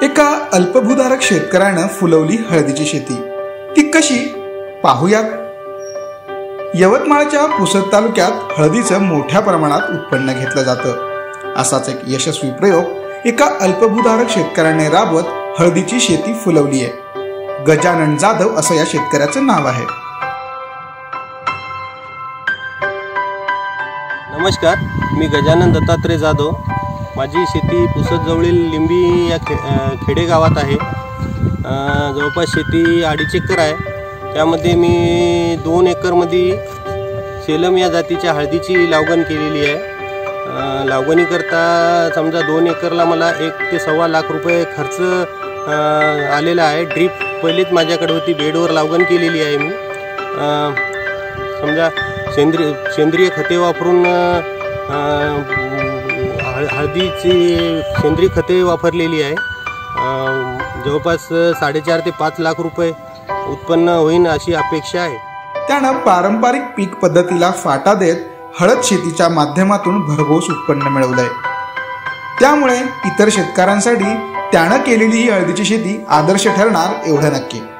एका अल्पभूधारक शेतकऱ्यानं फुलवली हळदीची शेती। ती कशी पाहूयात। यवतमाळच्या पुसद तालुक्यात हळदीचं मोठ्या प्रमाणात उत्पन्न घेतलं जातं। असाच एक यशस्वी प्रयोग एका अल्पभूधारक शेतकऱ्याने राबवत हळदीची शेती फुलवली आहे। गजानन जाधव असं या शेतकऱ्याचं नाव आहे। नमस्कार, मी गजानन दत्तात्रय जाधव। माझी शेती पुसद जवळील लिंबी या खेडेगावात आहे। जवळपास शेती 2.5 एकर आहे। त्यामध्ये मी 2 एकरमध्ये सेलम या जातीच्या हळदीची लागवड केलेली आहे। लागवडीकरता समजा 2 एकरला मला 1 ते सव्वा लाख रुपये खर्च आलेला आहे। ड्रीप पहिलेच माझ्याकडे होती, बेडवर लागवड केलेली आहे मी। समजा सेंद्रिय खते वापरून हळदीची सेंद्रिय खते वापरलेली आहे। जवळपास 4.5 ते 5 लाख रुपये उत्पन्न होईल अशी अपेक्षा आहे। त्यानं पारंपरिक पीक पद्धतीला फाटा देत हळद शेतीच्या माध्यमातून भरघोस उत्पन्न मिळवलंय। त्यामुळे इतर शेतकऱ्यांसाठी त्यानं केलेली ही हळदीची शेती आदर्श ठरणार एवढं नक्की।